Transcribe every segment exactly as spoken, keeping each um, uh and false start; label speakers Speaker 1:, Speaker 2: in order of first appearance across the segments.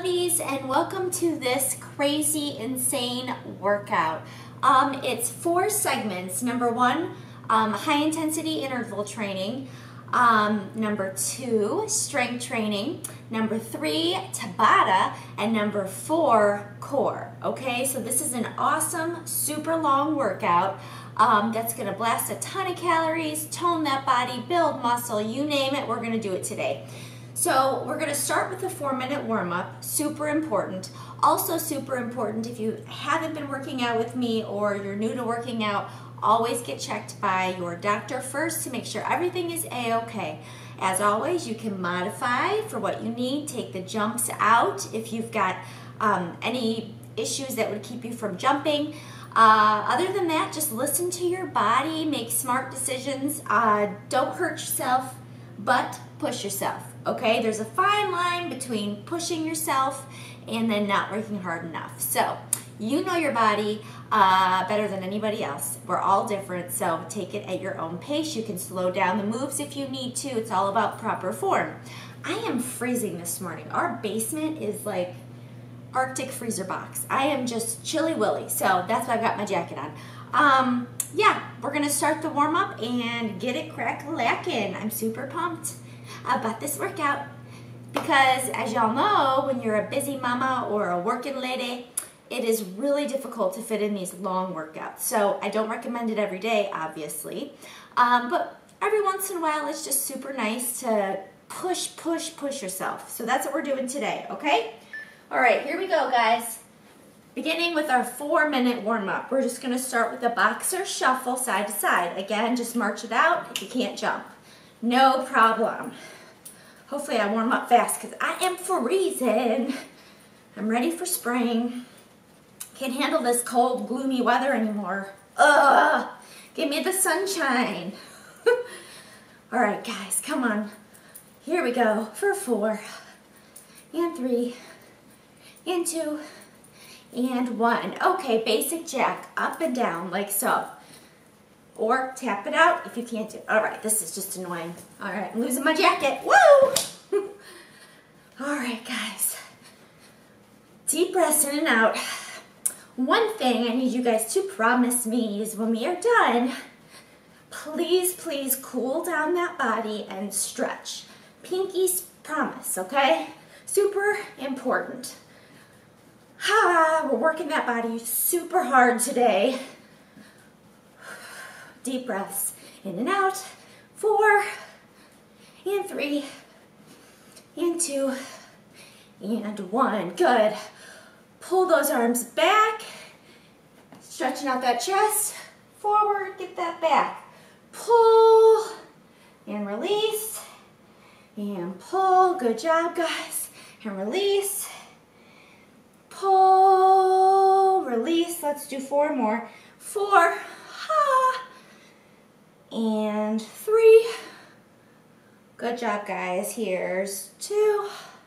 Speaker 1: lovies, and welcome to this crazy, insane workout. Um, it's four segments. Number one, um, high intensity interval training. Um, number two, strength training. Number three, Tabata. And number four, core. Okay, so this is an awesome, super long workout um, that's gonna blast a ton of calories, tone that body, build muscle, you name it, we're gonna do it today. So we're gonna start with a four minute warm up, super important. Also super important, if you haven't been working out with me or you're new to working out, always get checked by your doctor first to make sure everything is a-okay. As always, you can modify for what you need, take the jumps out if you've got um, any issues that would keep you from jumping. Uh, other than that, just listen to your body, make smart decisions, uh, don't hurt yourself, but push yourself, okay? There's a fine line between pushing yourself and then not working hard enough. So, you know your body uh, better than anybody else. We're all different, so take it at your own pace. You can slow down the moves if you need to. It's all about proper form. I am freezing this morning. Our basement is like Arctic freezer box. I am just chilly willy, so that's why I've got my jacket on. Um, yeah, we're gonna start the warm up and get it crack-a-lackin'. I'm super pumped about this workout because, as y'all know, when you're a busy mama or a working lady, it is really difficult to fit in these long workouts. So I don't recommend it every day, obviously, um, but every once in a while it's just super nice to push, push, push yourself. So that's what we're doing today, okay? All right, here we go, guys. Beginning with our four minute warm up. We're just gonna start with a boxer shuffle side to side. Again, just march it out if you can't jump. No problem. Hopefully I warm up fast because I am freezing. I'm ready for spring. Can't handle this cold, gloomy weather anymore. Ugh, give me the sunshine. All right, guys, come on. Here we go for four, and three, and two, and one. Okay, basic jack, up and down like so. Or tap it out if you can't do it. All right, this is just annoying. All right, I'm losing my jacket. Woo! All right, guys. Deep breaths in and out. One thing I need you guys to promise me is when we are done, please, please cool down that body and stretch. Pinky's promise, okay? Super important. Ha, we're working that body super hard today. Deep breaths in and out. Four, and three, and two, and one. Good. Pull those arms back, stretching out that chest, forward, get that back. Pull, and release, and pull. Good job, guys. And release, pull, release. Let's do four more. Four, ha, and three. Good job, guys. Here's two.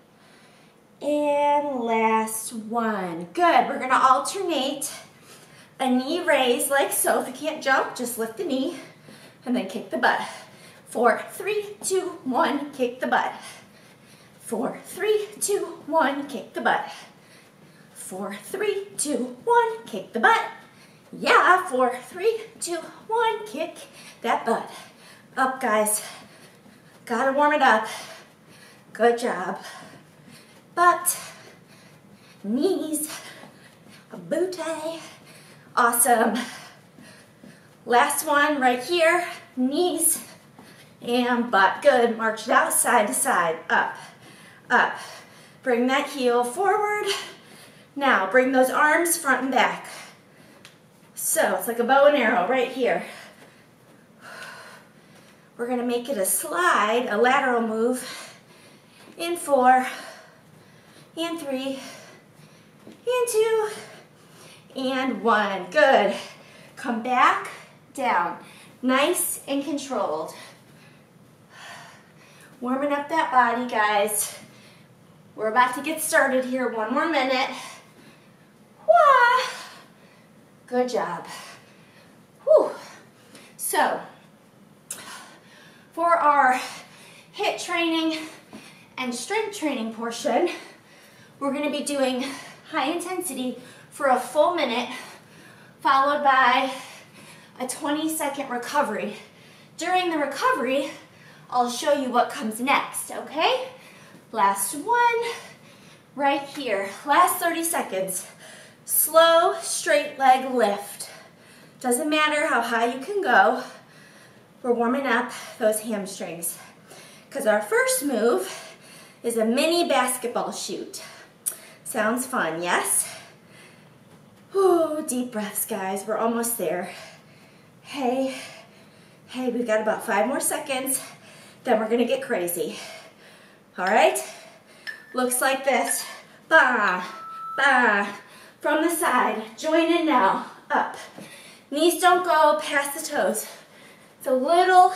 Speaker 1: And last one. Good. We're going to alternate a knee raise like so. If you can't jump, just lift the knee and then kick the butt. Four, three, two, one, kick the butt. Four, three, two, one, kick the butt. Four, three, two, one, kick the butt. Yeah, four, three, two, one, kick that butt. Up, guys. Gotta warm it up. Good job. Butt, knees, booty. Awesome. Last one right here, knees and butt. Good. March it out side to side. Up, up. Bring that heel forward. Now bring those arms front and back. So it's like a bow and arrow right here. We're going to make it a slide, a lateral move in four, and three, and two, and one. Good. Come back, down. Nice and controlled. Warming up that body, guys. We're about to get started here. One more minute. Wah! Good job. Whew. So, for our HIIT training and strength training portion, we're gonna be doing high intensity for a full minute, followed by a twenty second recovery. During the recovery, I'll show you what comes next, okay? Last one, right here. Last thirty seconds. Slow, straight leg lift. Doesn't matter how high you can go. We're warming up those hamstrings. Because our first move is a mini basketball shoot. Sounds fun, yes? Ooh, deep breaths, guys. We're almost there. Hey, hey, we've got about five more seconds. Then we're gonna get crazy. All right? Looks like this. Bah, bah. From the side. Join in now. Up. Knees don't go past the toes. It's a little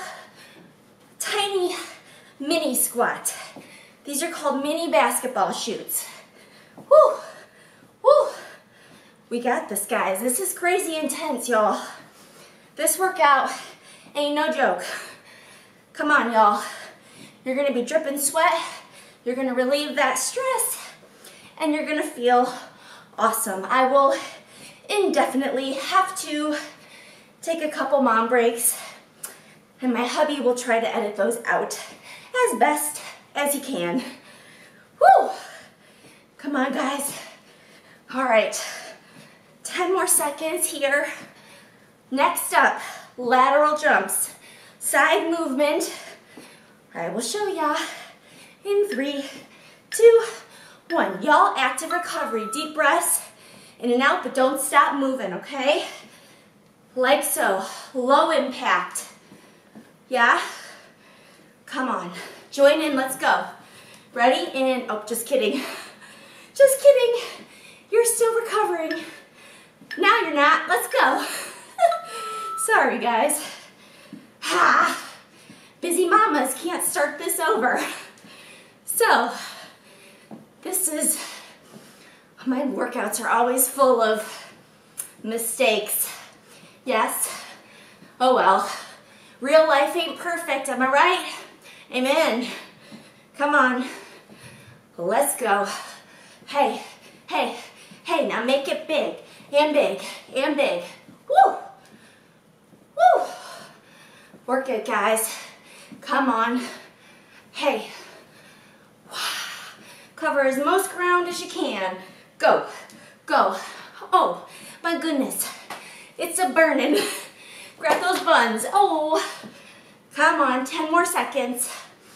Speaker 1: tiny mini squat. These are called mini basketball shoots. Woo, woo. We got this, guys. This is crazy intense, y'all. This workout ain't no joke. Come on, y'all. You're gonna be dripping sweat. You're gonna relieve that stress, and you're gonna feel awesome. I will indefinitely have to take a couple mom breaks, and my hubby will try to edit those out as best as he can. Woo! Come on, guys. All right, ten more seconds here. Next up, lateral jumps. Side movement. I will show ya in three, two, one. Y'all, active recovery. Deep breaths, in and out, but don't stop moving, okay? Like so. Low impact. Yeah? Come on. Join in. Let's go. Ready? And, oh, just kidding. Just kidding. You're still recovering. Now you're not. Let's go. Sorry, guys. Ha! Busy mamas can't start this over. So, this is, my workouts are always full of mistakes. Yes? Oh well. Real life ain't perfect, am I right? Amen. Come on. Let's go. Hey, hey, hey, now make it big, and big, and big. Woo! Woo! Work it, guys. Come on. Hey. Cover as most ground as you can. Go, go. Oh, my goodness. It's a burning. Grab those buns. Oh, come on, ten more seconds.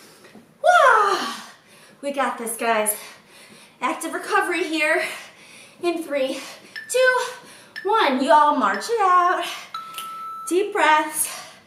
Speaker 1: Wow. We got this, guys. Active recovery here in three, two, one. You all march it out. Deep breaths.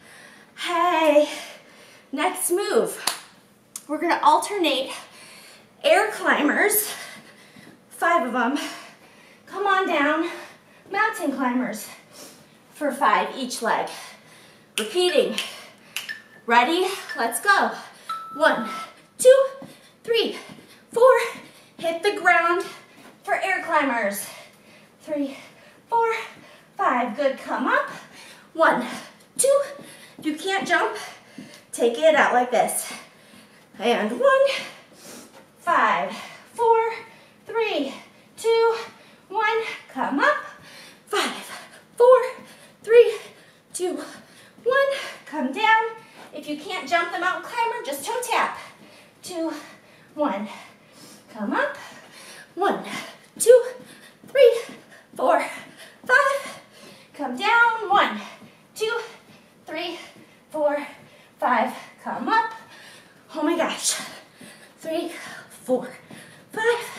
Speaker 1: Hey. Next move. We're gonna alternate air climbers, five of them. Come on down, mountain climbers for five each leg. Repeating. Ready? Let's go. One, two, three, four. Hit the ground for air climbers. Three, four, five. Good. Come up. One, two. If you can't jump, take it out like this. And one, five, four, three, two, one. Come up. Five, four, three, two, one. Come down. If you can't jump the mountain climber, just toe tap. Two, one. Come up. One, two, three, four, five. Come down. One, two, three, four, five. Come up. Oh my gosh. Three, four, five.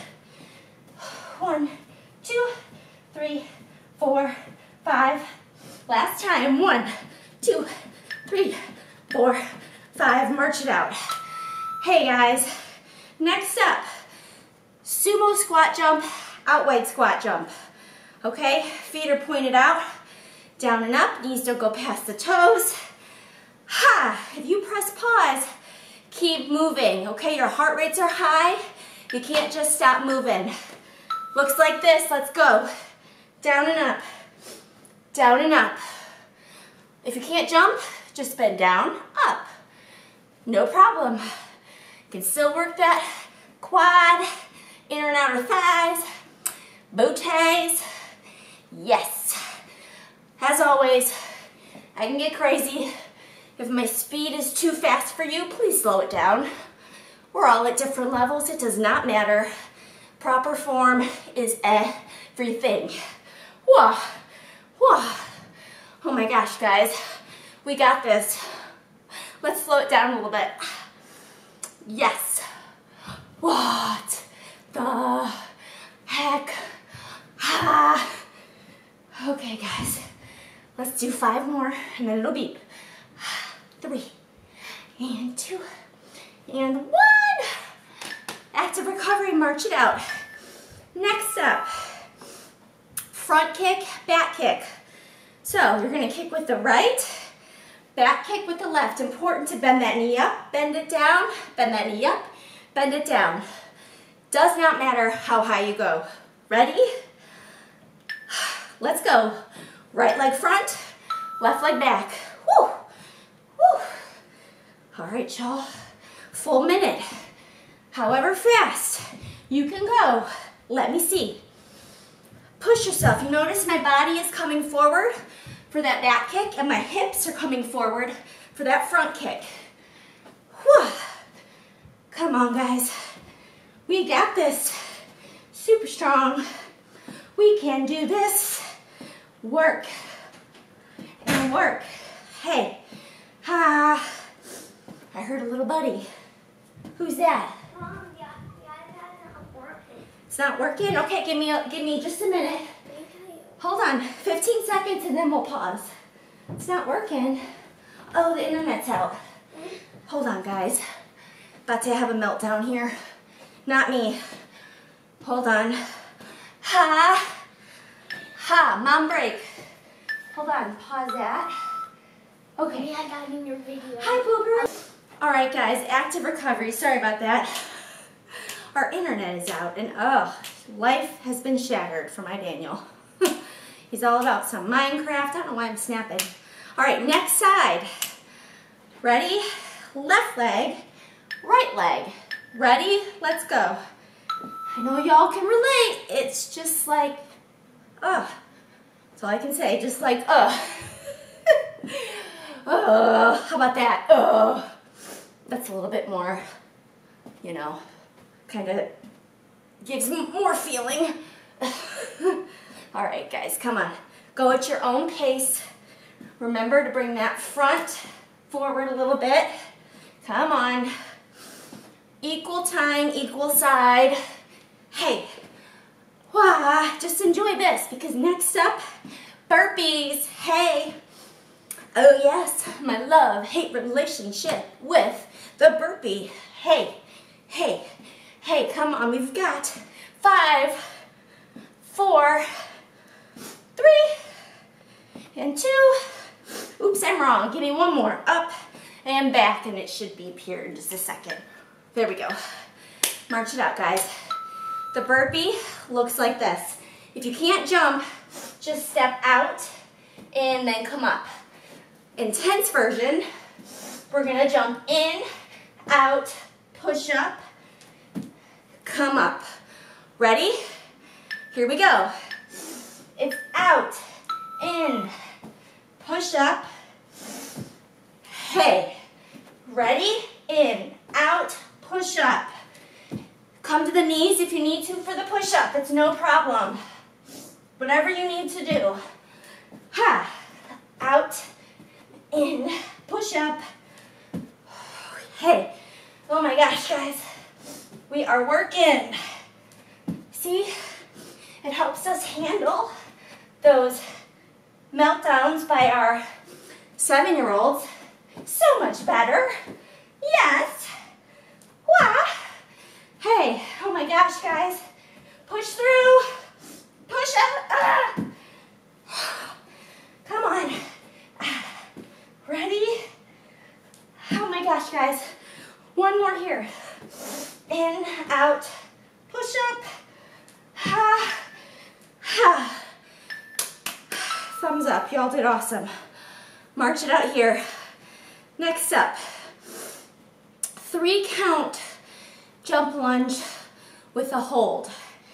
Speaker 1: One, two, three, four, five. Last time. One, two, three, four, five. March it out. Hey guys, next up, sumo squat jump, out wide squat jump. Okay, feet are pointed out, down and up, knees don't go past the toes. Ha, if you press pause, keep moving, okay? Your heart rates are high, you can't just stop moving. Looks like this, let's go. Down and up, down and up. If you can't jump, just bend down, up. No problem. You can still work that quad, inner and outer outer thighs, booties. Yes. As always, I can get crazy. If my speed is too fast for you, please slow it down. We're all at different levels. It does not matter. Proper form is everything. Whoa. Whoa. Oh my gosh, guys. We got this. Let's slow it down a little bit. Yes. What the heck? Ah. Okay, guys. Let's do five more and then it'll beep. Three and two and one. Active recovery, march it out. Next up, front kick, back kick. So you're gonna kick with the right, back kick with the left. Important to bend that knee up, bend it down, bend that knee up, bend it down. Does not matter how high you go. Ready? Let's go. Right leg front, left leg back. Woo! Woo! All right, y'all. Full minute. However fast you can go. Let me see. Push yourself. You notice my body is coming forward for that back kick and my hips are coming forward for that front kick. Whew. Come on, guys. We got this. Super strong. We can do this. Work and work. Hey. Ha. I heard a little buddy. Who's that?
Speaker 2: Mom, yeah, yeah, that's not working.
Speaker 1: It's not working? Okay, give me a, give me just a minute.
Speaker 2: Let me tell you.
Speaker 1: Hold on, fifteen seconds and then we'll pause. It's not working. Oh, the internet's out. Hold on, guys. About to have a meltdown here. Not me. Hold on. Ha. Ha, mom break. Hold on, pause that. Okay.
Speaker 2: Yeah, I got in your video.
Speaker 1: Hi, Booger. All right, guys, active recovery. Sorry about that. Our internet is out, and oh, life has been shattered for my Daniel. He's all about some Minecraft. I don't know why I'm snapping. All right, next side. Ready? Left leg, right leg. Ready? Let's go. I know y'all can relate. It's just like, ugh. That's all I can say. Just like, ugh. Ugh. How about that? Ugh. That's a little bit more, you know, kind of gives me more feeling. All right, guys, come on. Go at your own pace. Remember to bring that front forward a little bit. Come on. Equal time, equal side. Hey, wow, just enjoy this because next up, burpees. Hey. Oh yes, my love-hate relationship with the burpee. Hey, hey, hey, come on, we've got five, four, three, and two. Oops, I'm wrong. Give me one more. Up and back, and it should be up here in just a second. There we go. March it out, guys. The burpee looks like this. If you can't jump, just step out and then come up. Intense version, we're gonna jump in, out, push up, come up. Ready? Here we go. It's out, in, push up. Hey, ready? In, out, push up. Come to the knees if you need to for the push up. It's no problem. Whatever you need to do. Ha, out, in, push up. Hey, oh my gosh, guys. We are working. See, it helps us handle those meltdowns by our seven-year-olds so much better. Yes. Wow. Hey, oh my gosh, guys. Push through. Push up. Ah. Come on. Ready? Oh my gosh, guys. One more here. In, out, push up. Ha, ha. Thumbs up. Y'all did awesome. March it out here. Next up, three count jump lunge with a hold.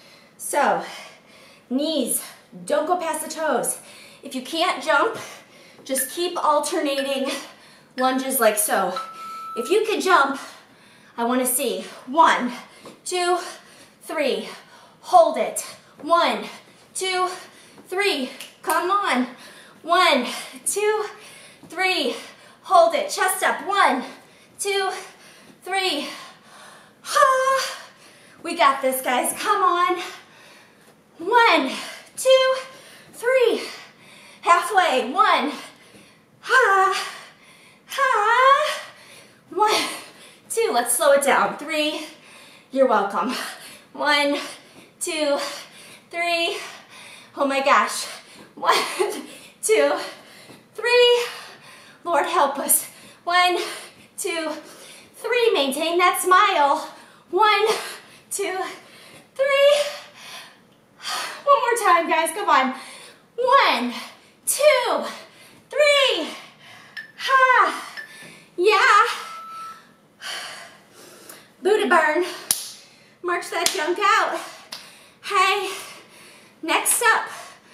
Speaker 1: So, knees, don't go past the toes. If you can't jump, just keep alternating lunges like so. If you can jump, I want to see one, two, three. Hold it. One, two, three. Come on. One, two, three. Hold it. Chest up. One, two, three. Ha. We got this, guys. Come on. One, two, three. Halfway. One. Ha. Ha. One, two. Let's slow it down. Three. You're welcome. One, two, three. Oh my gosh. One, two, three. Lord help us. One, two, three. Maintain that smile. One, two, three. One more time, guys. Come on. One, two, three. Ha. Yeah. Buddha burn. March that junk out. Hey. Next up.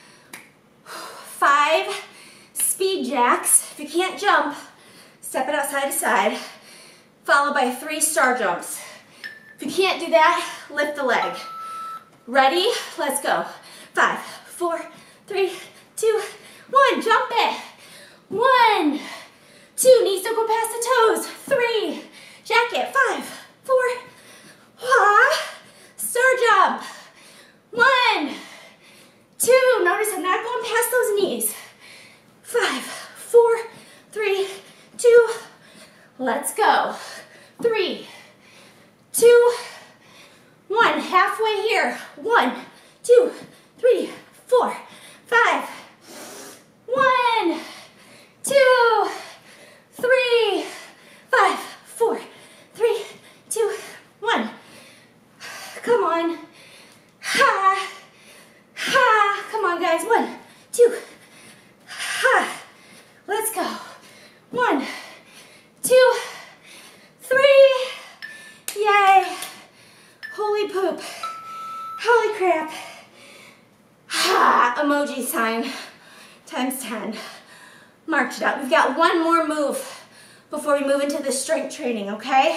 Speaker 1: Five speed jacks. If you can't jump, step it out side to side, followed by three star jumps. If you can't do that, lift the leg. Ready? Let's go. Five, four, three, two, one. Jump it. One, two. Knees don't go past the toes. Three. Jack it. Five, four. Ah, star jump. One, two. Notice I'm not going past those knees. Five, four, three, two. Let's go. Three, two, one. Halfway here. One, two, three, four, five. One, two, three, five, four, three, two, one. Come on. Ha. Ha. Come on, guys. One, two. Ha. Let's go. One, two, three. Yay. Holy poop. Holy crap. Ha. Emoji sign times ten. March it out. We've got one more move before we move into the strength training, okay?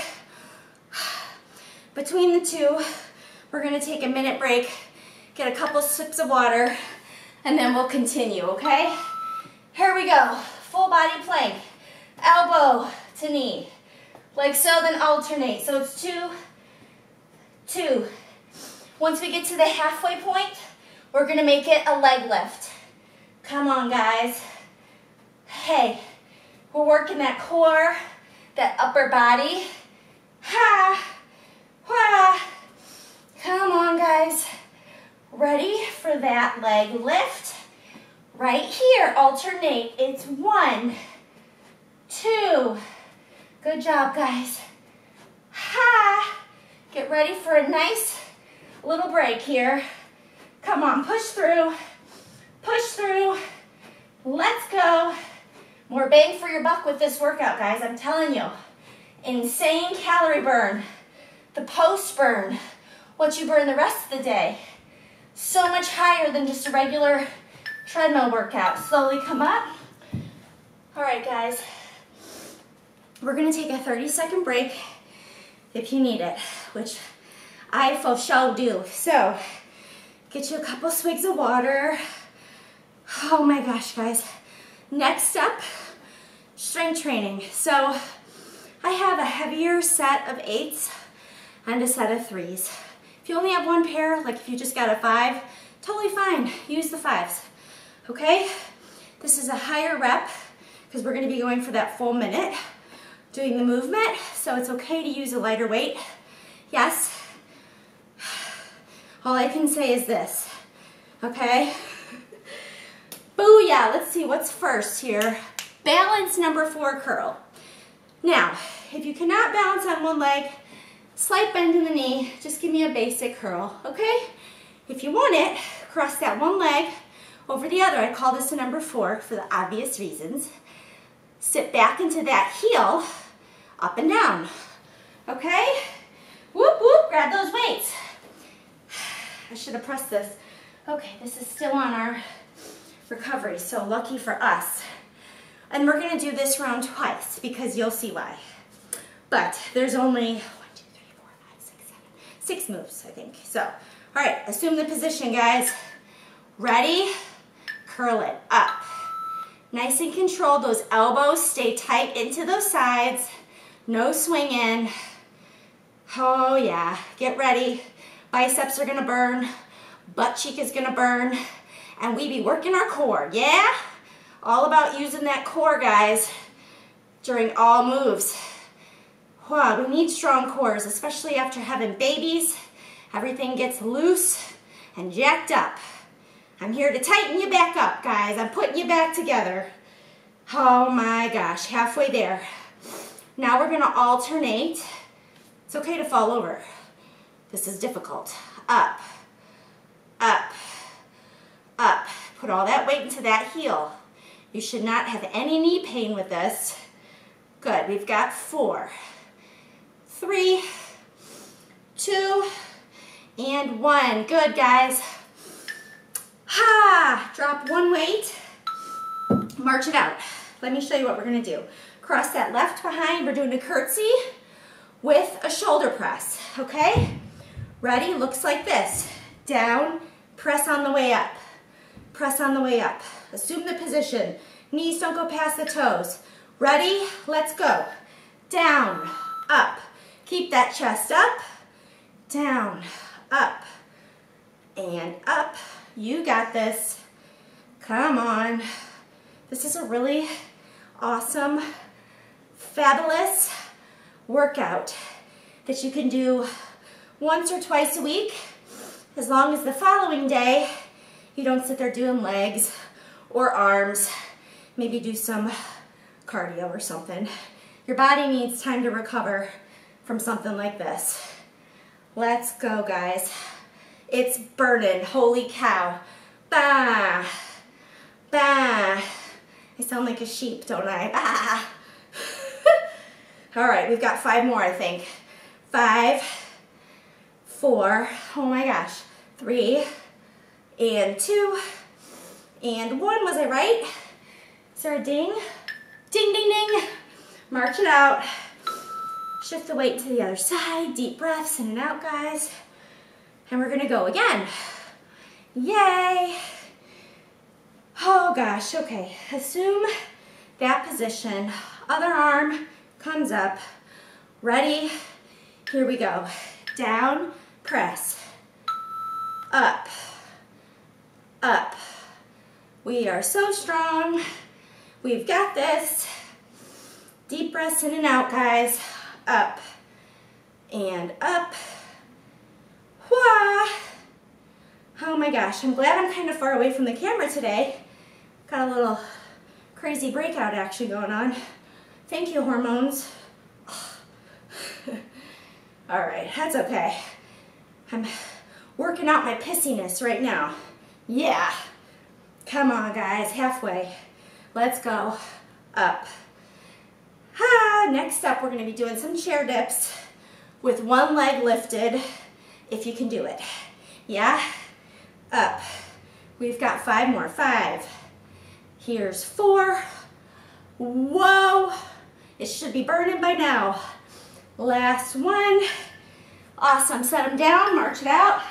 Speaker 1: Between the two, we're gonna take a minute break, get a couple sips of water, and then we'll continue, okay? Here we go. Full body plank. Elbow to knee. Like so, then alternate. So it's two, two. Once we get to the halfway point, we're gonna make it a leg lift. Come on, guys. Hey, we're working that core, that upper body. Ha, ha. Come on, guys. Ready for that leg lift? Right here, alternate. It's one, two. Good job, guys. Ha. Get ready for a nice little break here. Come on, push through, push through. Let's go. More bang for your buck with this workout, guys. I'm telling you. Insane calorie burn. The post burn. What you burn the rest of the day. So much higher than just a regular treadmill workout. Slowly come up. All right, guys. We're gonna take a thirty second break if you need it, which I for sure do. So, get you a couple swigs of water. Oh my gosh, guys. Next up, strength training. So, I have a heavier set of eights and a set of threes. If you only have one pair, like if you just got a five, totally fine. Use the fives, okay? This is a higher rep because we're gonna be going for that full minute doing the movement, so it's okay to use a lighter weight. Yes. All I can say is this, okay? Booyah, let's see what's first here. Balance number four curl. Now, if you cannot balance on one leg, slight bend in the knee, just give me a basic curl, okay? If you want it, cross that one leg over the other. I call this a number four for the obvious reasons. Sit back into that heel, up and down, okay? Whoop, whoop, grab those weights. I should have pressed this. Okay, this is still on our recovery, so lucky for us. And we're gonna do this round twice because you'll see why. But there's only one, two, three, four, five, six, seven, six moves, I think. So, all right, assume the position, guys. Ready? Curl it up. Nice and controlled. Those elbows stay tight into those sides. No swinging. Oh yeah, get ready. Biceps are gonna burn. Butt cheek is gonna burn. And we be working our core, yeah? All about using that core, guys, during all moves. Wow, we need strong cores, especially after having babies. Everything gets loose and jacked up. I'm here to tighten you back up, guys. I'm putting you back together. Oh my gosh, halfway there. Now we're gonna alternate. It's okay to fall over. This is difficult. Up, up, up. Put all that weight into that heel. You should not have any knee pain with this. Good, we've got four, three, two, and one. Good, guys. Ha! Drop one weight, march it out. Let me show you what we're gonna do. Cross that left behind, we're doing a curtsy with a shoulder press, okay? Ready? Looks like this. Down, press on the way up. Press on the way up. Assume the position. Knees don't go past the toes. Ready? Let's go. Down, up. Keep that chest up. Down, up, and up. You got this. Come on. This is a really awesome, fabulous workout that you can do once or twice a week, as long as the following day you don't sit there doing legs or arms. Maybe do some cardio or something. Your body needs time to recover from something like this. Let's go, guys. It's burning, holy cow. Bah, bah. I sound like a sheep, don't I? Bah. All right, we've got five more, I think. Five, four, oh my gosh, three, and two, and one. Was I right? Is there a ding? Ding, ding, ding. March it out. Shift the weight to the other side. Deep breaths in and out, guys. And we're gonna go again. Yay. Oh gosh, okay. Assume that position. Other arm comes up. Ready? Here we go. Down, press. Up, up. We are so strong. We've got this. Deep breaths in and out, guys. Up and up. Wah. Oh my gosh, I'm glad I'm kind of far away from the camera today. Got a little crazy breakout action going on. Thank you, hormones. All right, that's okay. I'm working out my pissiness right now. Yeah. Come on, guys, halfway. Let's go. Up. Ah, next up, we're gonna be doing some chair dips with one leg lifted, if you can do it. Yeah? Up. We've got five more. Five. Here's four. Whoa. It should be burning by now. Last one. Awesome. Set them down. March it out.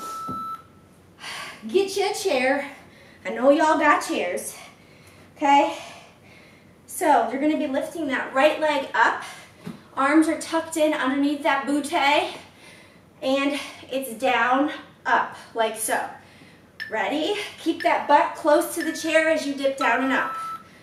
Speaker 1: Get you a chair. I know y'all got chairs. Okay? So you're going to be lifting that right leg up. Arms are tucked in underneath that bootay. And it's down, up, like so. Ready? Keep that butt close to the chair as you dip down and up.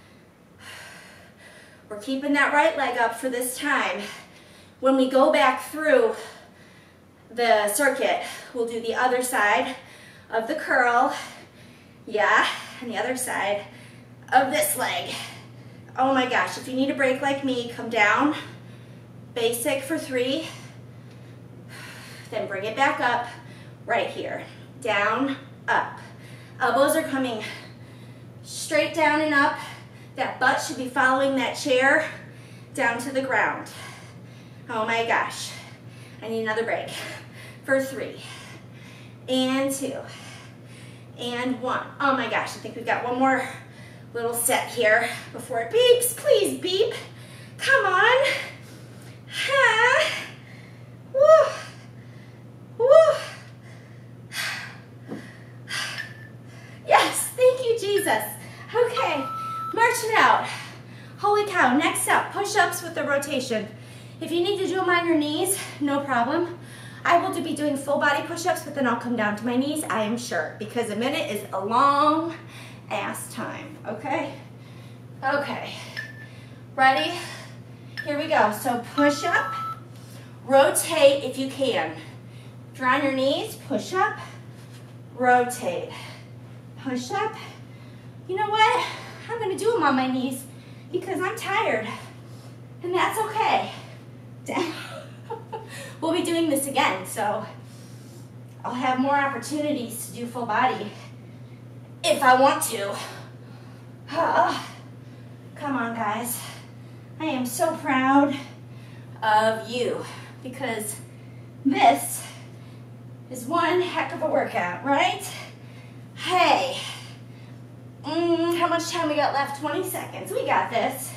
Speaker 1: We're keeping that right leg up for this time. When we go back through the circuit, we'll do the other side of the curl. Yeah, and the other side of this leg. Oh my gosh, if you need a break like me, come down. Basic for three. Then bring it back up right here. Down, up. Elbows are coming straight down and up. That butt should be following that chair down to the ground. Oh my gosh. I need another break for three. and two, and one. Oh my gosh, I think we've got one more little set here before it beeps. Please beep. Come on. Ha. Woo. Woo. Yes, thank you, Jesus. Okay, march it out. Holy cow, next up, push-ups with the rotation. If you need to do them on your knees, no problem. I will be doing full body push-ups, but then I'll come down to my knees, I am sure, because a minute is a long ass time, okay? Okay, ready? Here we go. So push up, rotate if you can. If you're on your knees, push up, rotate, push up. You know what? I'm gonna do them on my knees because I'm tired, and that's okay. We'll be doing this again, so I'll have more opportunities to do full body if I want to. Oh, come on, guys. I am so proud of you because this is one heck of a workout, right? Hey, mm, how much time we got left? twenty seconds. We got this.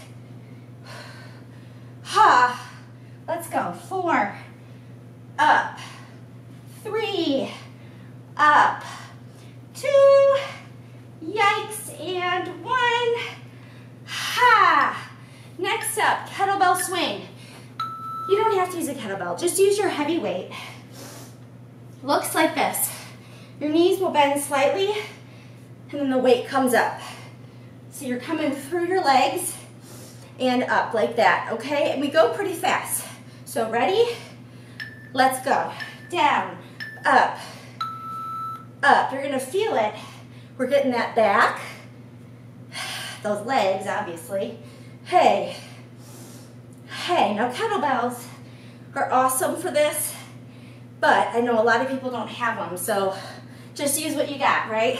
Speaker 1: Ha. Let's go. Four, up, three, up, two, yikes, and one. Ha. Next up, kettlebell swing. You don't have to use a kettlebell, just use your heavy weight. Looks like this. Your knees will bend slightly, and then the weight comes up. So you're coming through your legs and up like that, okay? And we go pretty fast. So ready? Let's go. Down, up, up. You're gonna feel it. We're getting that back. Those legs, obviously. Hey, hey, now kettlebells are awesome for this, but I know a lot of people don't have them, so just use what you got, right?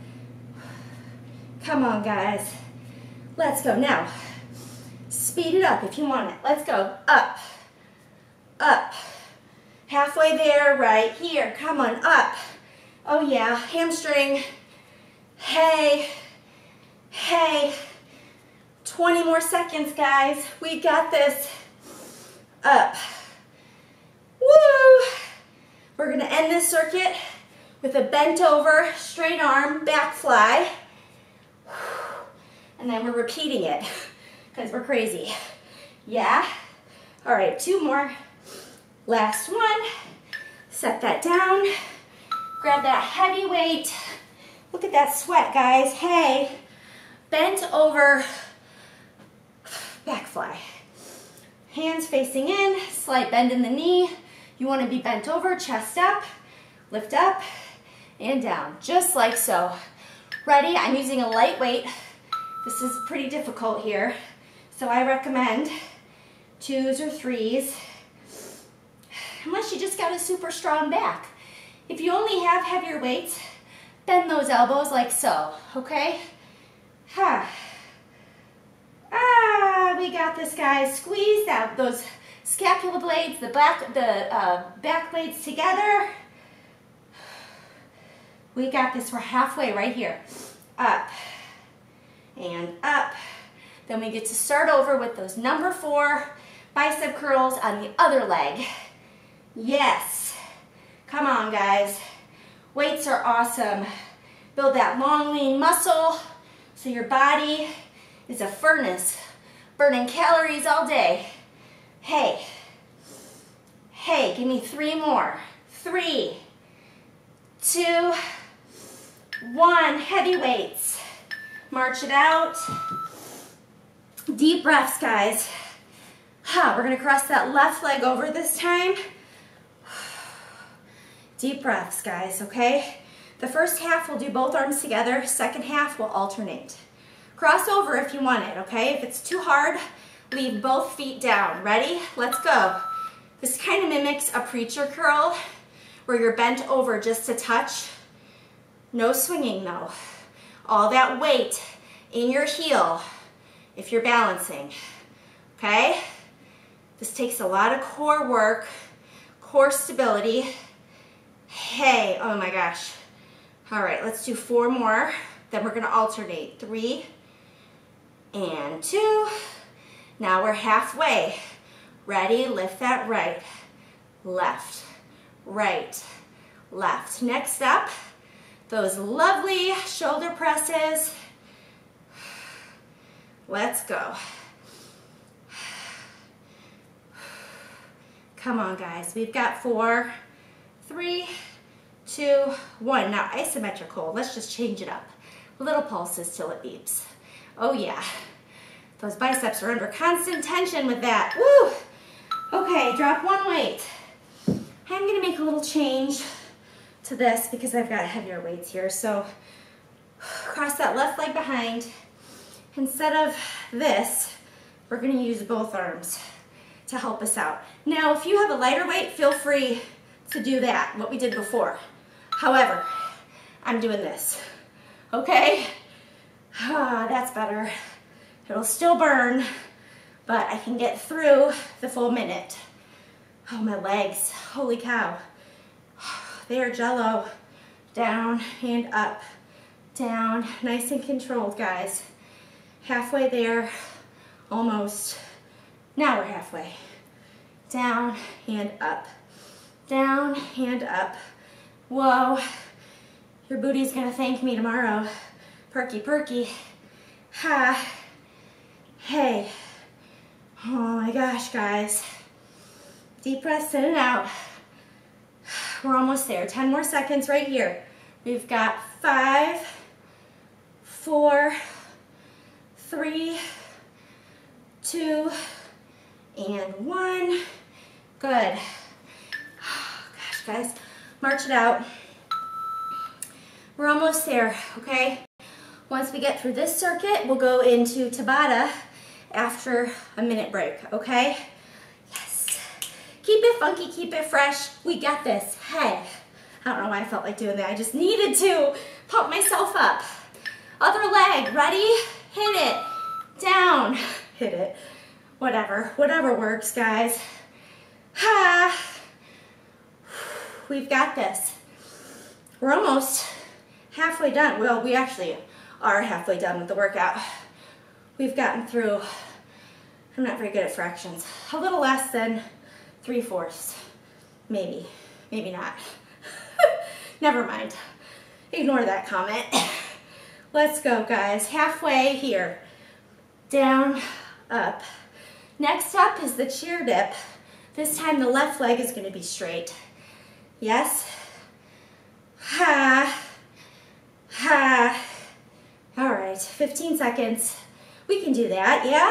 Speaker 1: Come on, guys. Let's go. Now, speed it up if you want it. Let's go. Up, up. Halfway there, right here. Come on, up. Oh yeah, hamstring. Hey, hey. twenty more seconds, guys. We got this. Up. Woo! We're gonna end this circuit with a bent over, straight arm, back fly. And then we're repeating it because we're crazy. Yeah? All right, two more. Last one. Set that down. Grab that heavy weight. Look at that sweat, guys. Hey. Bent over, back fly. Hands facing in, slight bend in the knee. You want to be bent over, chest up, lift up, and down, just like so. Ready? I'm using a light weight. This is pretty difficult here, so I recommend twos or threes, unless you just got a super strong back. If you only have heavier weights, bend those elbows like so, okay? Ha. Ah, we got this, guys. Squeeze out those scapula blades, the back, the uh, back blades together. We got this. We're halfway right here. Up and up. Then we get to start over with those number four bicep curls on the other leg. Yes. Come on, guys. Weights are awesome. Build that long, lean muscle so your body is a furnace, burning calories all day. Hey. Hey, give me three more. Three, two, one. Heavy weights. March it out. Deep breaths, guys. Huh, we're gonna cross that left leg over this time. Deep breaths, guys, okay? The first half we'll do both arms together. Second half we'll alternate. Cross over if you want it, okay? If it's too hard, leave both feet down. Ready? Let's go. This kind of mimics a preacher curl where you're bent over just a touch. No swinging though. All that weight in your heel if you're balancing, okay? This takes a lot of core work, core stability. Hey, oh my gosh. All right, let's do four more. Then we're gonna alternate. Three and two. Now we're halfway. Ready, lift that right, left, right, left. Next up, those lovely shoulder presses. Let's go. Come on, guys. We've got four, three, two, one. Now, isometrical. Let's just change it up. Little pulses till it beeps. Oh, yeah. Those biceps are under constant tension with that. Woo! Okay, drop one weight. I'm going to make a little change to this because I've got heavier weights here. So, cross that left leg behind. Instead of this, we're going to use both arms to help us out. Now, if you have a lighter weight, feel free to do that, what we did before. However, I'm doing this, okay? Ah, that's better. It'll still burn, but I can get through the full minute. Oh, my legs, holy cow. They are jello. Down and up, down, nice and controlled, guys. Halfway there, almost. Now we're halfway. Down and up, down and up. Whoa, your booty's gonna thank me tomorrow. Perky, perky. Ha. Hey. Oh my gosh, guys. Deep breaths in and out. We're almost there. ten more seconds right here. We've got five, four, three, two, and one. Good. Gosh, guys, march it out. We're almost there, okay? Once we get through this circuit, we'll go into Tabata after a minute break, okay? Yes. Keep it funky, keep it fresh. We got this. Hey, I don't know why I felt like doing that. I just needed to pump myself up. Other leg, ready? Hit it. Down. Hit it. Whatever, whatever works, guys. Ha. We've got this. We're almost halfway done. Well, we actually are halfway done with the workout. We've gotten through, I'm not very good at fractions, a little less than three-fourths. Maybe, maybe not. Never mind. Ignore that comment. Let's go, guys. Halfway here. Down, up. Next up is the chair dip. This time the left leg is going to be straight. Yes? Ha. Ha. All right, fifteen seconds. We can do that, yeah?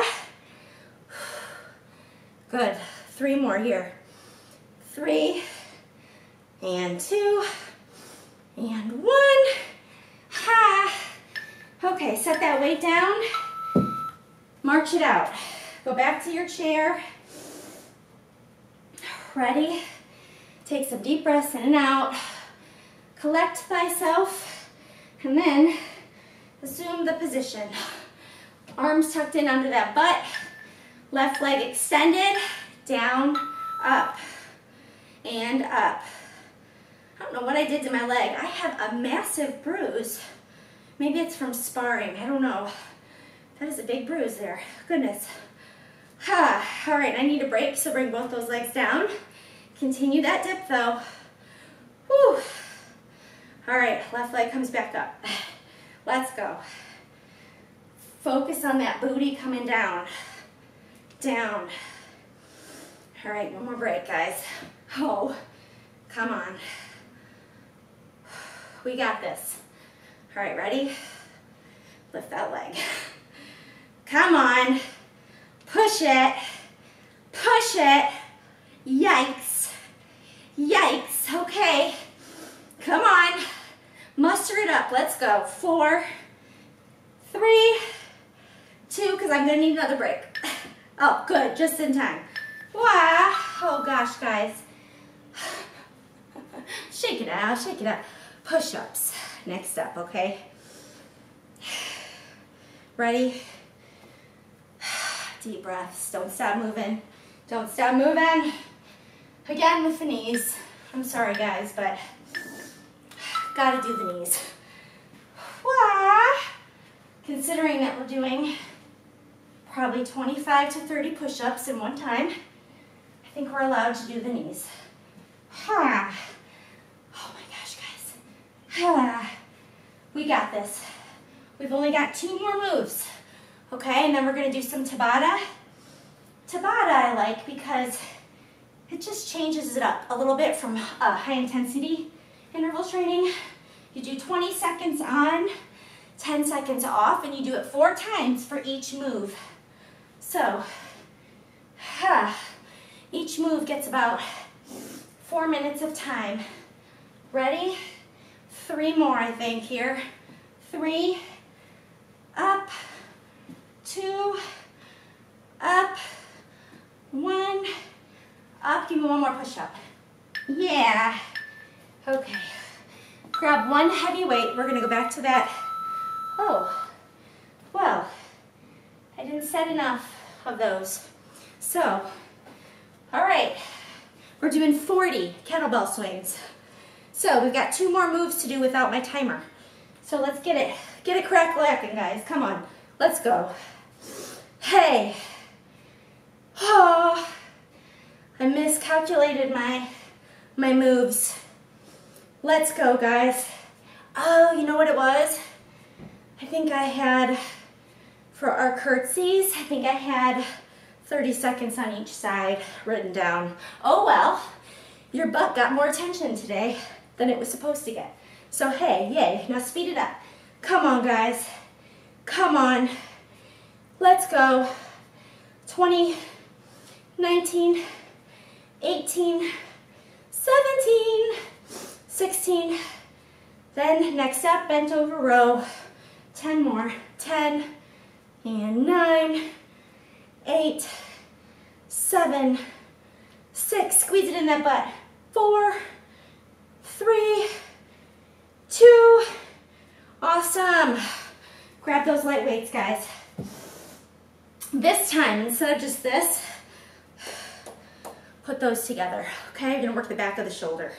Speaker 1: Good. Three more here. Three, and two, and one. Ha. Okay, set that weight down. March it out. Go back to your chair. Ready? Take some deep breaths in and out. Collect thyself, and then assume the position. Arms tucked in under that butt. Left leg extended. Down, up, and up. I don't know what I did to my leg. I have a massive bruise. Maybe it's from sparring. I don't know. That is a big bruise there. Goodness. Ha. All right, I need a break, so bring both those legs down. Continue that dip, though. Whew. All right, left leg comes back up. Let's go. Focus on that booty coming down. Down. All right, one more break, guys. Oh, come on. We got this. All right, ready? Lift that leg. Come on. Push it. Push it. Yikes. Yikes. Okay. Come on. Muster it up. Let's go. Four, three, two, because I'm going to need another break. Oh, good. Just in time. Wow. Oh, gosh, guys. Shake it out. Shake it out. Push-ups. Next up, okay? Ready? Deep breaths. Don't stop moving. Don't stop moving. Again with the knees. I'm sorry, guys, but gotta do the knees. Wah. Considering that we're doing probably twenty-five to thirty push-ups in one time, I think we're allowed to do the knees. Huh. Oh my gosh, guys. Huh. We got this. We've only got two more moves. Okay, and then we're gonna do some Tabata. Tabata I like because it just changes it up a little bit from uh, high intensity interval training. You do twenty seconds on, ten seconds off, and you do it four times for each move. So, huh, each move gets about four minutes of time. Ready? Three more, I think, here. Three, up, two, up, one, up. Give me one more push-up. Yeah. Okay. Grab one heavy weight. We're gonna go back to that. Oh, well, I didn't set enough of those. So, all right, we're doing forty kettlebell swings. So we've got two more moves to do without my timer. So let's get it, get it crack-lacking, guys. Come on, let's go. Hey. Oh, I miscalculated my, my moves. Let's go, guys. Oh, you know what it was? I think I had, for our curtsies, I think I had thirty seconds on each side written down. Oh well, your butt got more attention today than it was supposed to get. So hey, yay, now speed it up. Come on, guys. Come on. Let's go. twenty, nineteen, eighteen, seventeen, sixteen. Then next up, bent over row. ten more. ten and nine, eight, seven, six. Squeeze it in that butt. four, three, two. Awesome. Grab those light weights, guys. This time, instead of just this, put those together. Okay, you're gonna work the back of the shoulder.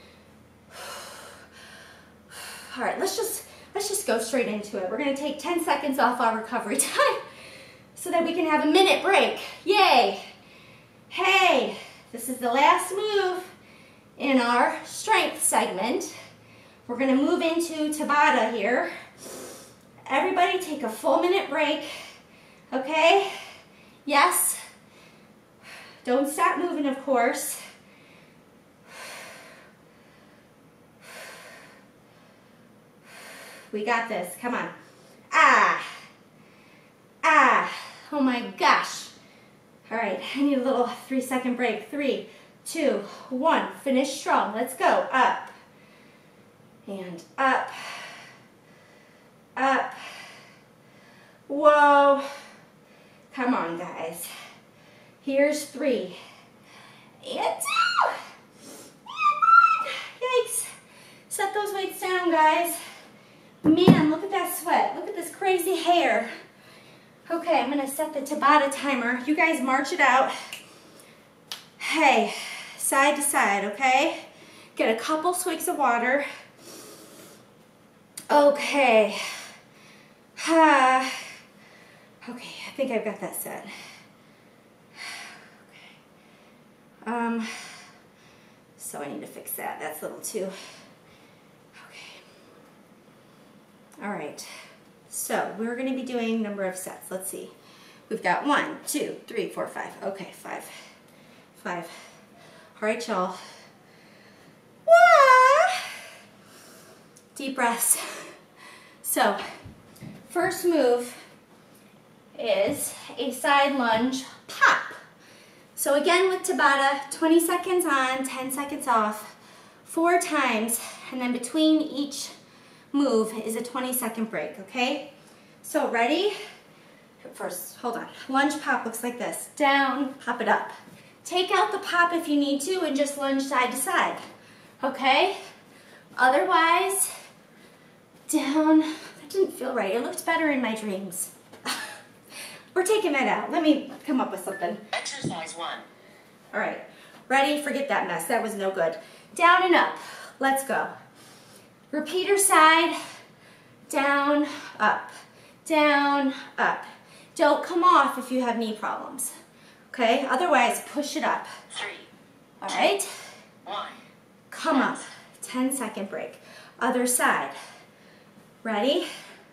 Speaker 1: All right, let's just let's just go straight into it. We're gonna take ten seconds off our recovery time so that we can have a minute break. Yay! Hey, this is the last move in our strength segment. We're gonna move into Tabata here. Everybody take a full minute break, okay? Yes? Don't stop moving, of course. We got this, come on. Ah, ah, oh my gosh. All right, I need a little three second break. Three, two, one, finish strong. Let's go, up, and up, up. Whoa, come on guys. Here's three, and two, and one. Yikes, set those weights down, guys. Man, look at that sweat. Look at this crazy hair. Okay, I'm gonna set the Tabata timer. You guys march it out. Hey, side to side, okay? Get a couple swigs of water. Okay. Ah. Okay, I think I've got that set. Okay. Um, so I need to fix that. That's a little too. All right, so we're gonna be doing number of sets. Let's see. We've got one, two, three, four, five. Okay, five, five. All right, y'all. Deep breaths. So, first move is a side lunge pop. So again with Tabata, twenty seconds on, ten seconds off, four times, and then between each move is a twenty second break, okay? So ready? First, hold on. Lunge pop looks like this. Down, pop it up. Take out the pop if you need to and just lunge side to side, okay? Otherwise, down. That didn't feel right. It looked better in my dreams. We're taking that out. Let me come up with something.
Speaker 3: Exercise one.
Speaker 1: All right, ready? Forget that mess. That was no good. Down and up. Let's go. Repeater side, down, up, down, up. Don't come off if you have knee problems, okay? Otherwise, push it up.
Speaker 3: Three.
Speaker 1: All right?
Speaker 3: One.
Speaker 1: Come up. ten second break. Other side. Ready?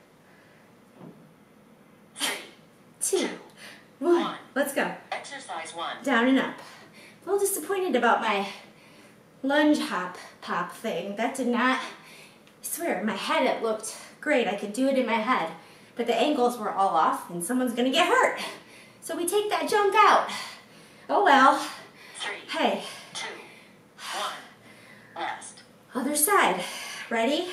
Speaker 3: Three.
Speaker 1: Two, one.
Speaker 3: One.
Speaker 1: Let's go.
Speaker 3: Exercise one.
Speaker 1: Down and up. A little disappointed about my lunge hop pop thing. That did not, I swear, in my head it looked great. I could do it in my head. But the angles were all off and someone's gonna get hurt. So we take that junk out. Oh well.
Speaker 3: Three.
Speaker 1: Hey,
Speaker 3: Two. One. Rest.
Speaker 1: other side. Ready?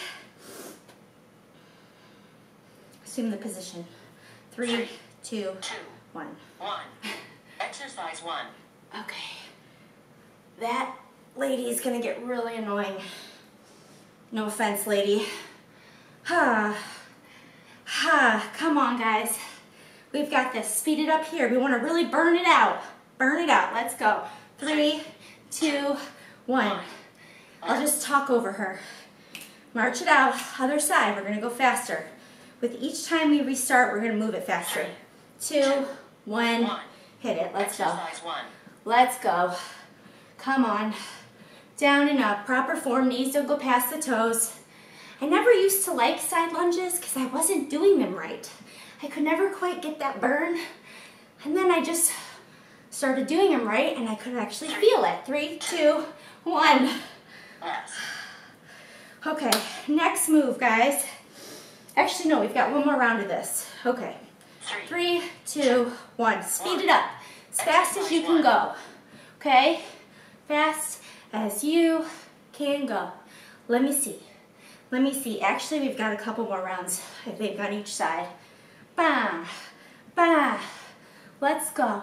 Speaker 1: Assume the position. Three,
Speaker 3: Three,
Speaker 1: two,
Speaker 3: Two.
Speaker 1: one.
Speaker 3: One. Exercise one.
Speaker 1: Okay. That lady is gonna get really annoying. No offense, lady. Ha. Ha. Come on, guys. We've got this. Speed it up here. We want to really burn it out. Burn it out. Let's go. Three, two, one. I'll just talk over her. March it out. Other side. We're gonna go faster. With each time we restart, we're gonna move it faster. Two, one.
Speaker 3: One.
Speaker 1: Hit it. Let's go.
Speaker 3: Exercise one.
Speaker 1: Let's go. Come on. Down and up. Proper form. Knees don't go past the toes. I never used to like side lunges because I wasn't doing them right. I could never quite get that burn. And then I just started doing them right and I could actually feel it. Three, two, one.
Speaker 3: Rest.
Speaker 1: Okay, next move, guys. Actually, no, we've got one more round of this. Okay.
Speaker 3: Three.
Speaker 1: Three, two, one. Speed it up. As fast as you can go. Okay? Fast as you can go. Let me see. Let me see. Actually, we've got a couple more rounds, I think, on each side. Bam. Bam. Let's go.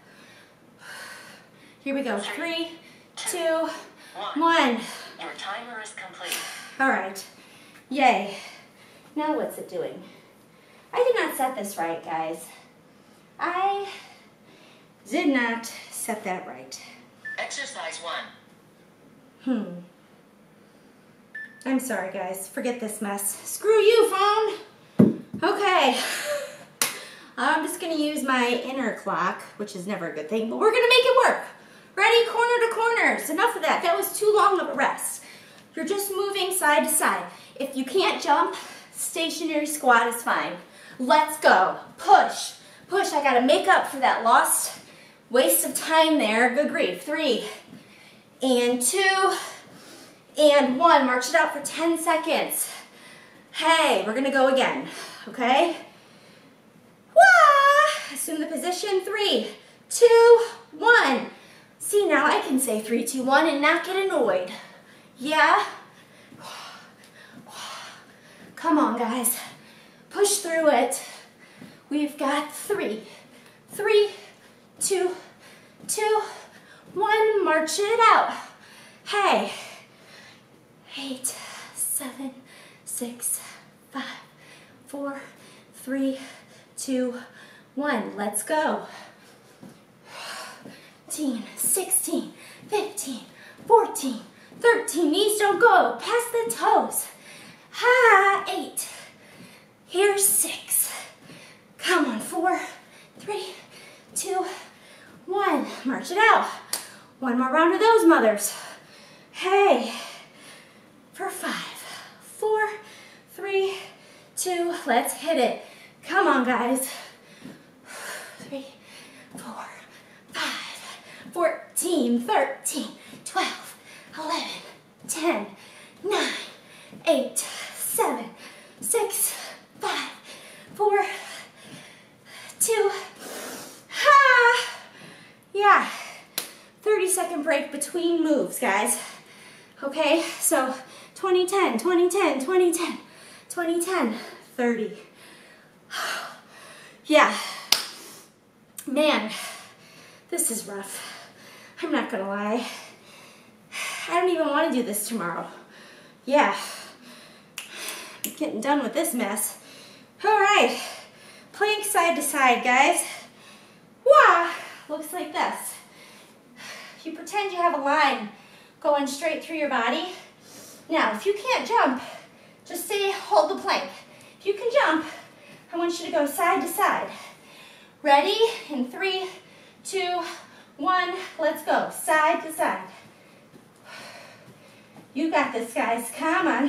Speaker 1: Here we go. Three, two, one.
Speaker 3: Your timer is complete.
Speaker 1: All right. Yay. Now what's it doing? I did not set this right, guys. I did not set that right.
Speaker 3: Exercise one.
Speaker 1: Hmm. I'm sorry, guys. Forget this mess. Screw you, phone. Okay. I'm just going to use my inner clock, which is never a good thing, but we're going to make it work. Ready? Corner to corners. Enough of that. That was too long of a rest. You're just moving side to side. If you can't jump, stationary squat is fine. Let's go. Push. Push. I got to make up for that lost waste of time there. Good grief. Three and two and one. March it out for ten seconds. Hey, we're going to go again. Okay? Wah! Assume the position. Three, two, one. See, now I can say three, two, one and not get annoyed. Yeah? Come on, guys. Push through it. We've got three, three, two, two, one. March it out. Hey. Eight, seven, six, five, four, three, two, one. Let's go. fifteen, sixteen, fifteen, fourteen, thirteen. Knees don't go past the toes. Ha, eight. Here's six. Come on, four, three, two, one. March it out. One more round of those mothers. Hey. For five, four, three, two, let's hit it. Come on, guys. Three, four, five, fourteen, thirteen, twelve, eleven, ten, nine, eight, seven, six, five, four, two, ha! Yeah, thirty second break between moves, guys. Okay, so twenty ten, twenty ten, twenty ten, twenty ten, thirty. Yeah, man, this is rough. I'm not gonna lie. I don't even want to do this tomorrow. Yeah, I'm getting done with this mess. All right, plank side to side, guys. Wah, looks like this. You pretend you have a line going straight through your body. Now, if you can't jump, want you to go side to side. Ready? In three, two, one, let's go. Side to side. You got this, guys. Come on.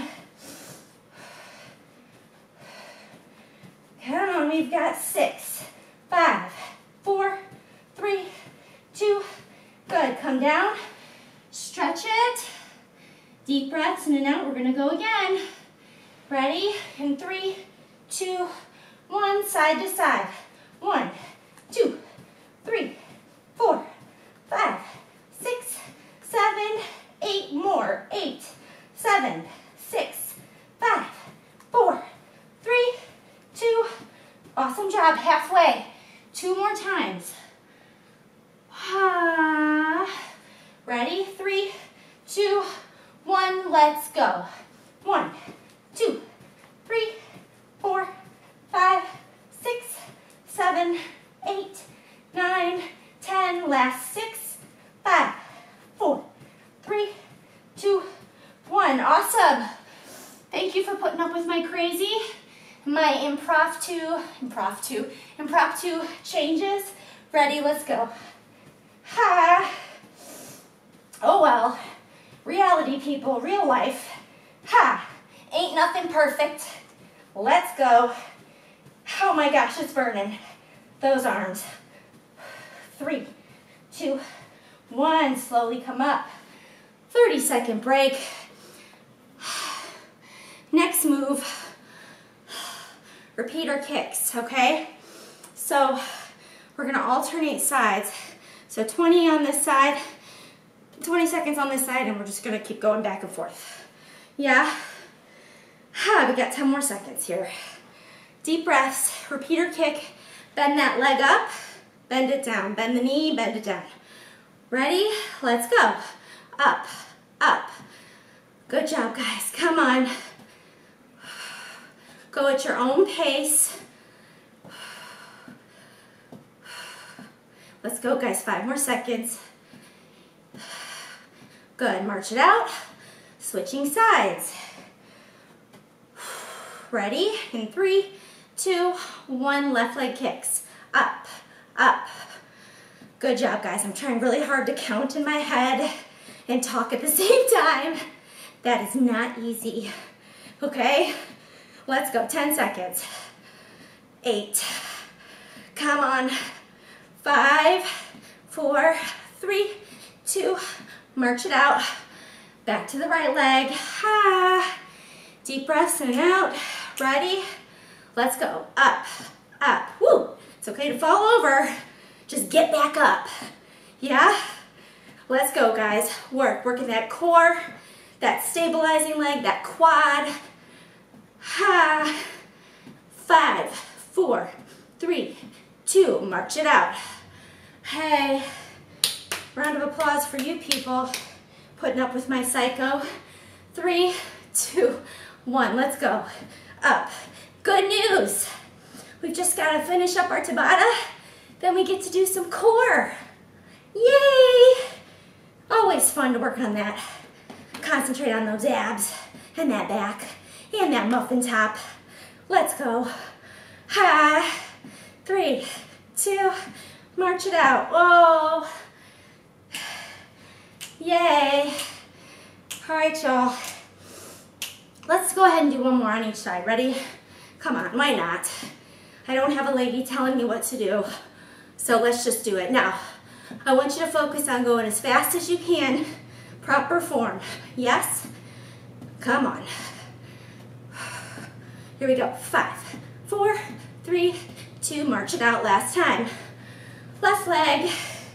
Speaker 1: Come on, we've got six, five, four, three, two, good. Come down, stretch it. Deep breaths in and out. We're gonna go again. Ready? In three, two, one, side to side. One, two, three, four, five, six, seven, eight more. Eight, seven, six, five, four, three, two. Awesome job. Halfway. Two more times. Ah. Ready? Three, two, one. Let's go. One, two, three, four, five, six, seven, eight, nine, ten. Last six, five, four, three, two, one. Awesome. Thank you for putting up with my crazy, my impromptu, impromptu, impromptu changes. Ready? Let's go. Ha. Oh well. Reality, people. Real life. Ha. Ain't nothing perfect. Let's go. Oh my gosh, it's burning. Those arms. Three, two, one. Slowly come up. thirty second break. Next move. Repeat our kicks, okay? So we're gonna alternate sides. So twenty on this side, twenty seconds on this side, and we're just gonna keep going back and forth. Yeah? Ah, we got ten more seconds here. Deep breaths, repeat our kick, bend that leg up, bend it down, bend the knee, bend it down. Ready? Let's go. Up, up. Good job, guys, come on. Go at your own pace. Let's go, guys, five more seconds. Good, march it out. Switching sides. Ready? In three, two, one, left leg kicks. Up, up. Good job, guys. I'm trying really hard to count in my head and talk at the same time. That is not easy, okay? Let's go, ten seconds. Eight, come on. Five, four, three, two, march it out. Back to the right leg. Ah. Deep breaths in and out. Ready? Let's go. Up, up. Woo! It's okay to fall over. Just get back up. Yeah? Let's go, guys. Work. Working that core, that stabilizing leg, that quad. Ha. Five, four, three, two. March it out. Hey. Round of applause for you people putting up with my psycho. Three, two, one. Let's go. Up. Good news. We've just got to finish up our Tabata. Then we get to do some core. Yay! Always fun to work on that. Concentrate on those abs and that back and that muffin top. Let's go. Ha. Three, two, march it out. Whoa. Yay. All right, y'all. Let's go ahead and do one more on each side. Ready? Come on, why not? I don't have a lady telling me what to do, so let's just do it. Now, I want you to focus on going as fast as you can, proper form. Yes? Come on. Here we go. Five, four, three, two, march it out. Last time. Left leg.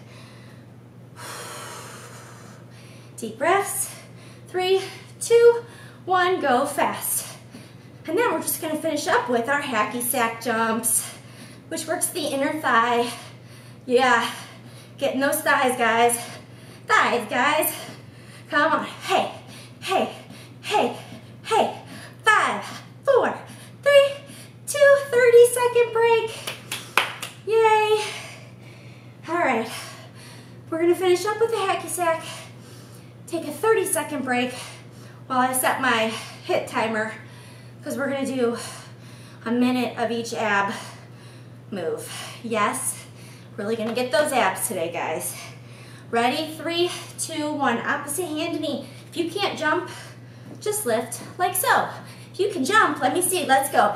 Speaker 1: Deep breaths. Three, two, one, go fast. And then we're just gonna finish up with our hacky sack jumps, which works the inner thigh. Yeah, getting those thighs, guys. Thighs, guys. Come on, hey, hey, hey, hey. Five, four, three, two, thirty second break. Yay. All right, we're gonna finish up with the hacky sack. Take a thirty second break while I set my hit timer, because we're gonna do a minute of each ab move. Yes, really gonna get those abs today, guys. Ready? Three, two, one. Opposite hand knee. If you can't jump, just lift like so. If you can jump, let me see. Let's go.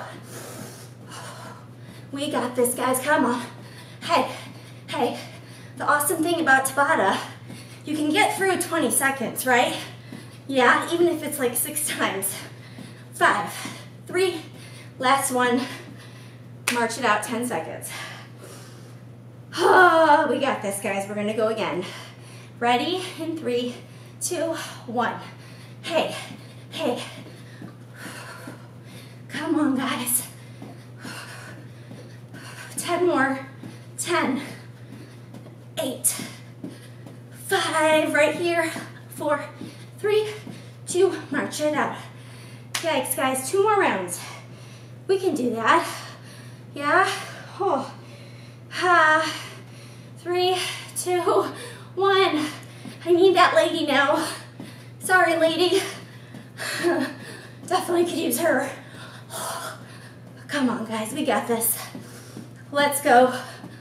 Speaker 1: We got this, guys. Come on. Hey, hey. The awesome thing about Tabata, you can get through twenty seconds, right? Yeah, even if it's like six times. Five, three, last one. March it out, ten seconds. Oh, we got this, guys. We're gonna go again. Ready? In three, two, one. Hey, hey. Come on, guys. ten more. ten. eight. five. Right here. four, three, two. March it out. Yikes, guys. Two more rounds. We can do that. Yeah? Oh. Ah. Three, two, one. I need that lady now. Sorry, lady. Definitely could use her. Come on, guys. We got this. Let's go.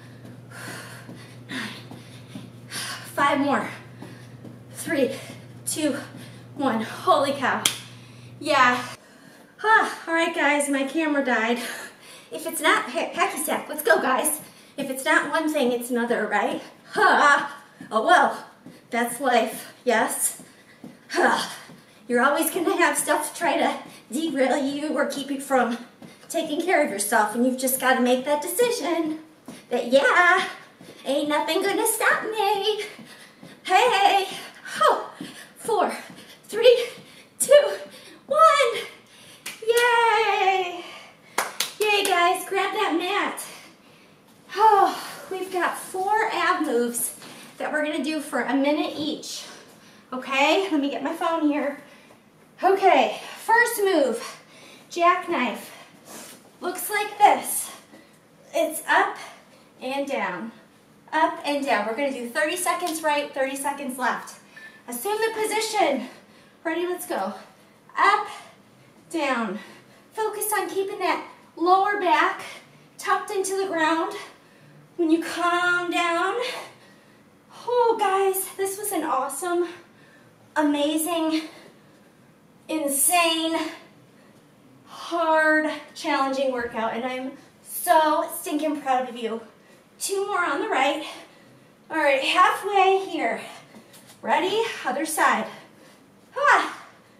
Speaker 1: Five more. Three, two, one. Holy cow. Yeah. Ah, all right, guys. My camera died. If it's not, hey, hacky sack. Let's go, guys. If it's not one thing, it's another, right? Ha! Oh well, that's life, yes? Huh. You're always gonna have stuff to try to derail you or keep you from taking care of yourself, and you've just gotta make that decision that, yeah, ain't nothing gonna stop me. Hey, oh, four, three, two, one. Yay! Yay, guys, grab that mat. Oh, we've got four ab moves that we're gonna do for a minute each. Okay, let me get my phone here. Okay, first move, jackknife. Looks like this. It's up and down, up and down. We're gonna do thirty seconds right, thirty seconds left. Assume the position. Ready, let's go. Up, down. Focus on keeping that lower back tucked into the ground. When you calm down, oh guys, this was an awesome, amazing, insane, hard, challenging workout, and I'm so stinking proud of you. Two more on the right. All right, halfway here. Ready? Other side. Ah.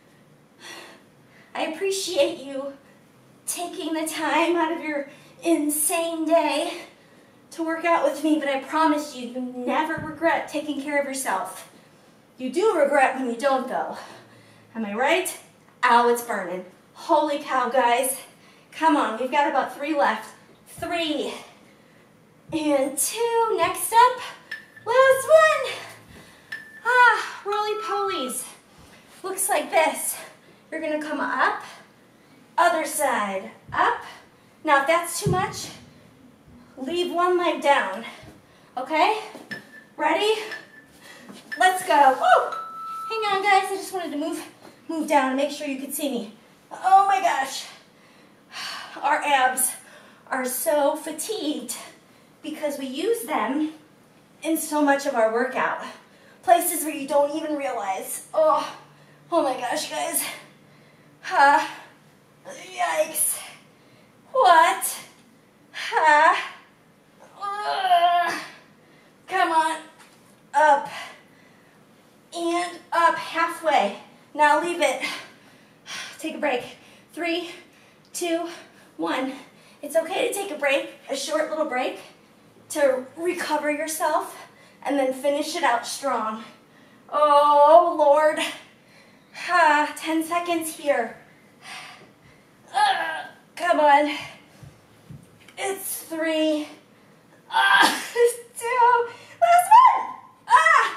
Speaker 1: I appreciate you taking the time out of your insane day to work out with me, but I promise you, you never regret taking care of yourself. You do regret when you don't, though. Am I right? Ow, it's burning. Holy cow, guys. Come on, we've got about three left. Three and two. Next up, last one. Ah, roly-polies. Looks like this. You're gonna come up, other side, up. Now, if that's too much, leave one leg down, okay? Ready? Let's go. Woo! Hang on, guys. I just wanted to move, move down and make sure you could see me. Oh my gosh. Our abs are so fatigued because we use them in so much of our workout. Places where you don't even realize. Oh, oh my gosh, guys. Uh, yikes. What? Huh? Uh, come on. Up. And up halfway. Now leave it. Take a break. Three, two, one. It's okay to take a break, a short little break, to recover yourself and then finish it out strong. Oh, Lord. Ah, ten seconds here. Uh, come on. It's three. Ah, two. Last one. Ah.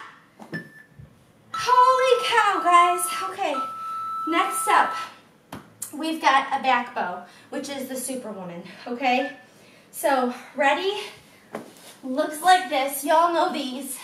Speaker 1: Holy cow, guys. Okay, next up, we've got a back bow, which is the Superwoman, okay? So, ready? Looks like this. Y'all know these.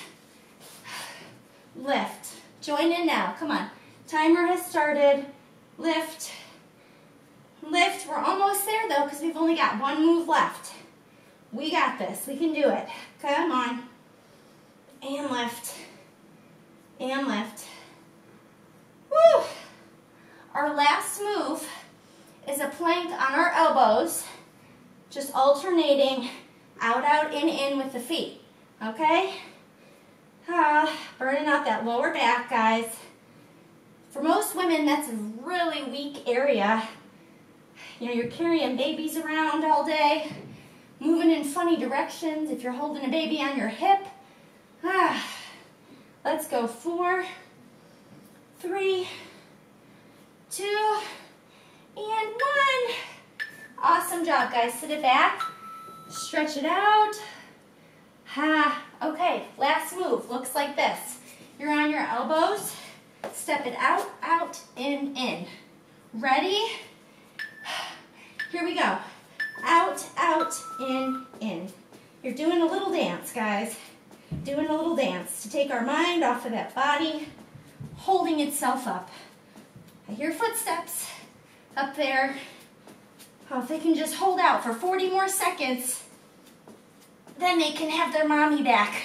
Speaker 1: Lift. Join in now. Come on. Timer has started. Lift. Lift. Perfect. We're almost there though because we've only got one move left. We got this. We can do it. Come on. And lift. And lift. Woo! Our last move is a plank on our elbows, just alternating out, out, in, in with the feet. Okay? Ah, burning out that lower back, guys. For most women, that's a really weak area. You know, you're carrying babies around all day, moving in funny directions if you're holding a baby on your hip. Ah, let's go. Four, three, two, and one. Awesome job, guys. Sit it back, stretch it out. Ha. Okay, last move looks like this. You're on your elbows. Step it out, out, in, in. Ready? Here we go. Out, out, in, in. You're doing a little dance, guys. Doing a little dance to take our mind off of that body, holding itself up. I hear footsteps up there. Oh, if they can just hold out for forty more seconds, then they can have their mommy back.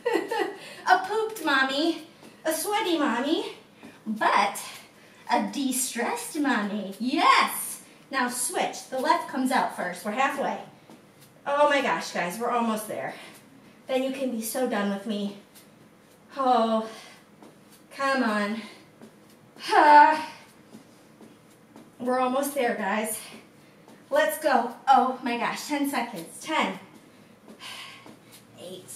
Speaker 1: A pooped mommy, a sweaty mommy, but a de-stressed mommy. Yes! Now switch. The left comes out first. We're halfway. Oh my gosh, guys, we're almost there. Then you can be so done with me. Oh, come on. Ah. We're almost there, guys. Let's go. Oh my gosh, ten seconds. ten. Eight.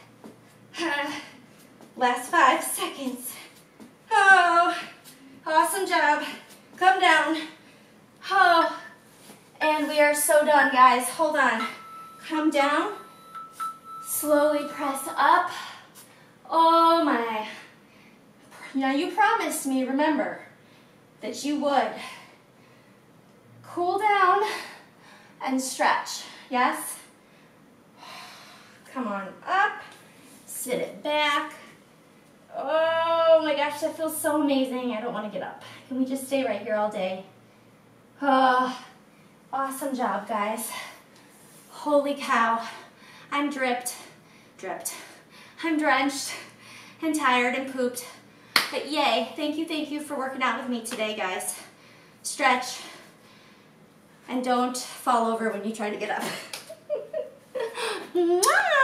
Speaker 1: Ah. Last five seconds. Oh, awesome job. Come down. Oh, and we are so done, guys. Hold on. Come down. Slowly press up. Oh my. Now you promised me, remember, that you would cool down and stretch. Yes? Come on up. Sit it back. Oh my gosh, that feels so amazing. I don't want to get up. Can we just stay right here all day? Oh, awesome job, guys. Holy cow. I'm dripped, dripped. I'm drenched and tired and pooped. But yay, thank you, thank you for working out with me today, guys. Stretch and don't fall over when you try to get up. Mwah!